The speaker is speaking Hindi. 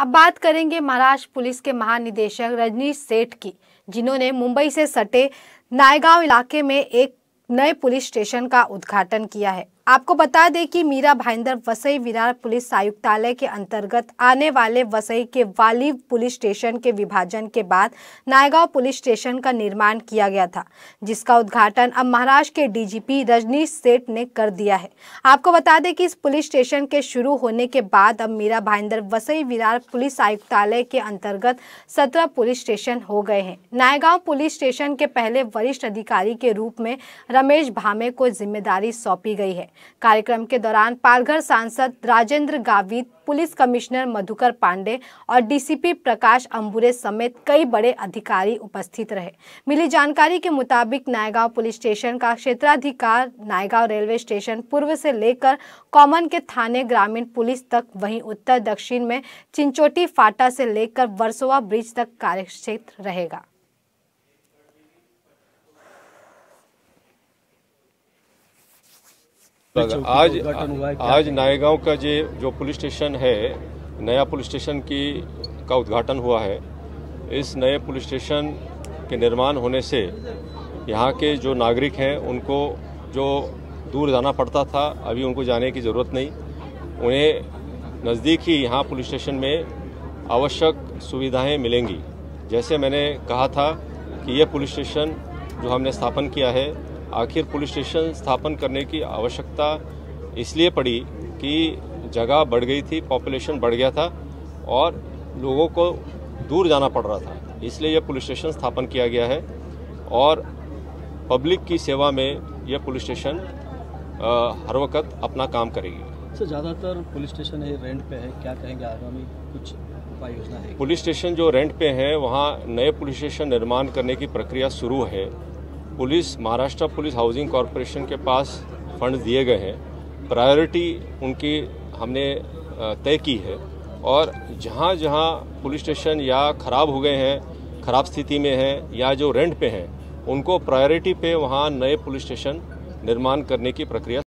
अब बात करेंगे महाराष्ट्र पुलिस के महानिदेशक रजनीश सेठ की, जिन्होंने मुंबई से सटे नायगांव इलाके में एक नए पुलिस स्टेशन का उद्घाटन किया है। आपको बता दें कि मीरा भाईंदर वसई विरार पुलिस आयुक्तालय के अंतर्गत आने वाले वसई के वाली पुलिस स्टेशन के विभाजन के बाद नायगांव पुलिस स्टेशन का निर्माण किया गया था, जिसका उद्घाटन अब महाराष्ट्र के डीजीपी रजनीश सेठ ने कर दिया है। आपको बता दें कि इस पुलिस स्टेशन के शुरू होने के बाद अब मीरा भाईंदर वसई विरार पुलिस आयुक्तालय के अंतर्गत 17 पुलिस स्टेशन हो गए हैं। नायगांव पुलिस स्टेशन के पहले वरिष्ठ अधिकारी के रूप में रमेश भामे को जिम्मेदारी सौंपी गई है। कार्यक्रम के दौरान पालघर सांसद राजेंद्र गावित, पुलिस कमिश्नर मधुकर पांडे और डीसीपी प्रकाश अंबुरे समेत कई बड़े अधिकारी उपस्थित रहे। मिली जानकारी के मुताबिक नायगांव पुलिस स्टेशन का क्षेत्राधिकार नायगांव रेलवे स्टेशन पूर्व से लेकर कॉमन के थाने ग्रामीण पुलिस तक, वहीं उत्तर दक्षिण में चिंचोटी फाटा से लेकर वर्सोवा ब्रिज तक कार्यक्षेत्र रहेगा। आज नायगांव का जो पुलिस स्टेशन है, नया पुलिस स्टेशन का उद्घाटन हुआ है। इस नए पुलिस स्टेशन के निर्माण होने से यहाँ के जो नागरिक हैं उनको जो दूर जाना पड़ता था, अभी उनको जाने की ज़रूरत नहीं। उन्हें नज़दीक ही यहाँ पुलिस स्टेशन में आवश्यक सुविधाएं मिलेंगी। जैसे मैंने कहा था कि यह पुलिस स्टेशन जो हमने स्थापन किया है, आखिर पुलिस स्टेशन स्थापन करने की आवश्यकता इसलिए पड़ी कि जगह बढ़ गई थी, पॉपुलेशन बढ़ गया था और लोगों को दूर जाना पड़ रहा था, इसलिए यह पुलिस स्टेशन स्थापन किया गया है। और पब्लिक की सेवा में यह पुलिस स्टेशन हर वक्त अपना काम करेगी। सर, ज़्यादातर पुलिस स्टेशन है रेंट पे है, क्या कहेंगे आगामी कुछ उपाय योजना है? पुलिस स्टेशन जो रेंट पे है, वहाँ नए पुलिस स्टेशन निर्माण करने की प्रक्रिया शुरू है। महाराष्ट्र पुलिस हाउसिंग कॉरपोरेशन के पास फंड दिए गए हैं। प्रायोरिटी उनकी हमने तय की है और जहाँ जहाँ पुलिस स्टेशन या खराब हो गए हैं, खराब स्थिति में हैं या जो रेंट पे हैं, उनको प्रायोरिटी पे वहाँ नए पुलिस स्टेशन निर्माण करने की प्रक्रिया